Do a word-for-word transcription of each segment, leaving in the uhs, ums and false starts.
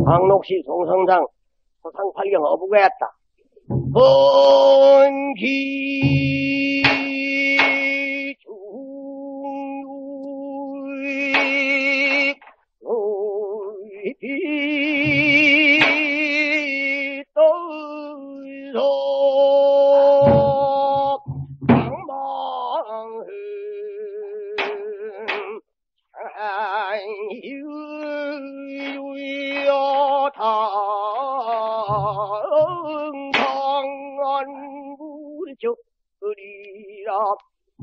강록시 송성장 소상팔경 어부가였다. 번기 중의 높이 떠서 방망은 장유여다 저리라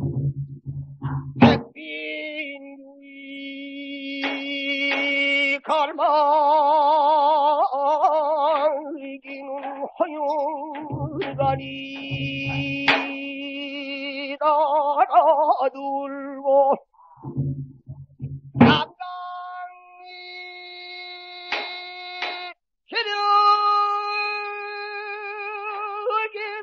백빈유이 갈망이기는 허용가니 따라들고 남강이 기려기는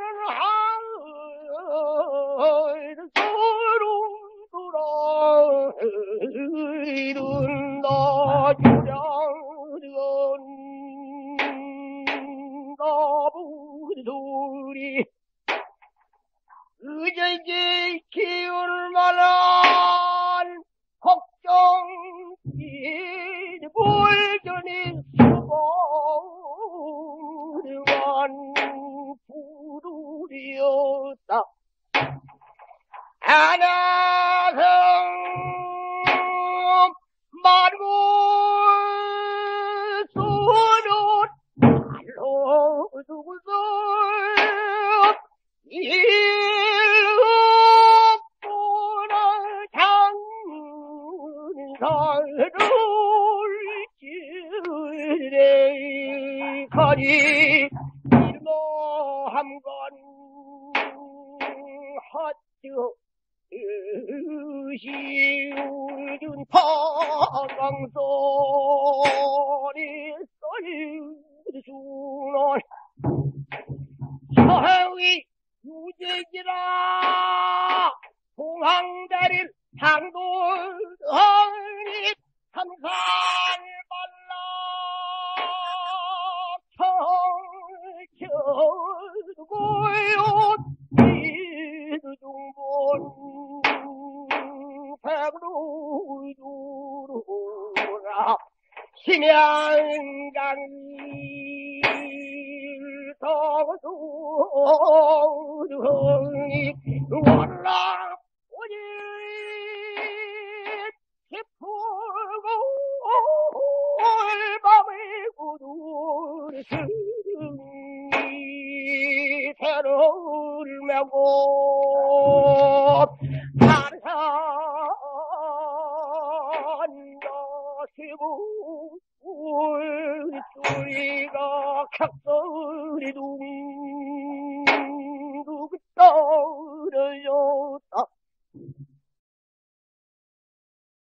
서로 돌아 주량은 나부들이 의제지 키울 만한 걱정이 불견이 수고한 부두리였다. 하나성 말고 소년 말로 두고서 일없구나 장사를 지내 가니 일모함건 헛죠 시우준 파강소리 썰주는 서해의 유재지라 공항다릴 상도하니 삼산발라 청쳐두고요 이두중본 백루두루라 심양강이 서수중이 월락 오니 깊고 올밤의 구두를 승이 새를 메고 산산 여시고 울소리가 칵소리둥